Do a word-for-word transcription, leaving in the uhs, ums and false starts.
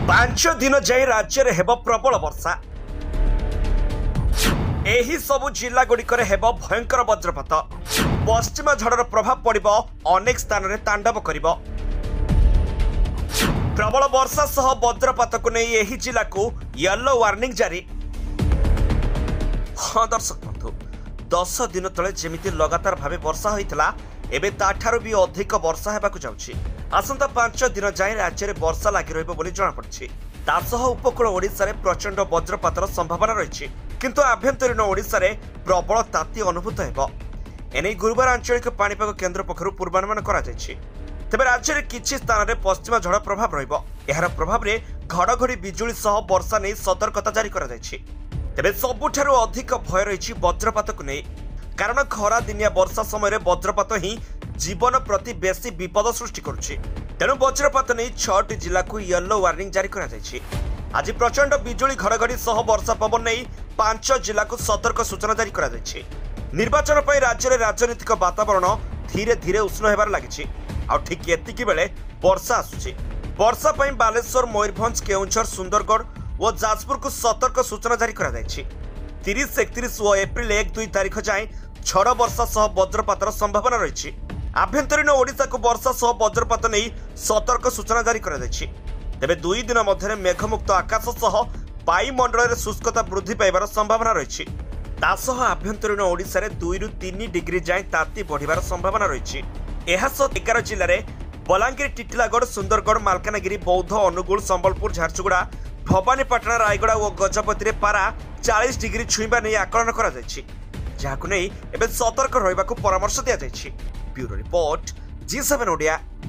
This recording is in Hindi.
पांच दिन जाए राज्य में हेब प्रबल वर्षा। एही सबु जिला गुड़िकर हेब भयंकर वज्रपात। पश्चिम झड़र प्रभाव पड़िब अनेक स्थान में तांडव करिब। प्रबल वर्षा सह वज्रपात को नहीं एही जिला को येलो वार्निंग जारी। हाँ दर्शक बंधु, दस दिन तले जेमिति लगातार भावे वर्षा होइतला एबे ताठारु भी अधिक वर्षा हेबाकु जाउछि। आसंता पांच दिन जाए राज्य में वर्षा लगी रहिब बोली जଣା पड़छि। तासह उपकूल ओडिशा रे प्रचंड वज्रपातर संभावना रहिछि, किंतु आभ्यंतरीण ओडिशा रे प्रबल ताती अनुभूत हेब। एने गुरुवार आंचलिक पाणीपाग केन्द्र पक्षरु पूर्वानुमान करा जायछि। तेबे राज्य में किछि स्थान में पश्चिम झड़ प्रभाव रहिब। एहार प्रभाव रे घड़घड़ी बिजुली सह वर्षा नहीं सतर्कता जारी करा जायछि। तेबे सबुठारु अधिक भय रहिछि वज्रपात को नहीं, कारण खरा दिनिया वर्षा समय वज्रपात ही जीवन प्रति बेसी विपद सृष्टि करुछि। तेणु वज्रपात नहीं छटी जिला को येलो वार्निंग जारी करा जायछि। आज प्रचंड बिजुली घड़घड़ी सह वर्षा पवन नहीं पांच जिला को सतर्क सूचना जारी करा जायछि। निर्वाचन पर राज्य में राजनीतिक वातावरण धीरे धीरे उष्ण होबार लागिछि। आ ठीक एतिकी बेले वर्षा आसुछि। वर्षा पई बालेश्वर, मयूरभंज, केउंझर, सुंदरगढ़ और जाजपुर को सतर्क सूचना जारी करा जायछि। तीस, इकतीस और एप्रिल एक दुई तारीख जाए झड़ वर्षा सह वज्रपातर संभावना रही। आभ्यंतरीण ओडिशा को वर्षा सह वज्रपात नहीं सतर्क सूचना जारी करा जायछि। तेबे दुई दिन मध्य मेघमुक्त आकाश सह वायुमंडल में शुष्कता वृद्धि पाइबार संभावना रही। तासह आभ्यंतरीण ओडिशा रे दुई रु तीन डिग्री जाए ताती बढ़िबार संभावना रही। एहासह एगार जिले में बलांगीर, टिटिलागढ़, सुंदरगढ़, मालकानगिरी, बौद्ध, अनुगुल, संबलपुर, झारसुगुड़ा, भवानीपाटना, रायगड़ा और गजपति रे पारा चालीस डिग्री छुईबा नहीं आकलन करा जायछि, जाहाकु नहीं एबे सतर्क रहिबाकु परामर्श दिया जायछि। Bureau report, Zee seven Odia.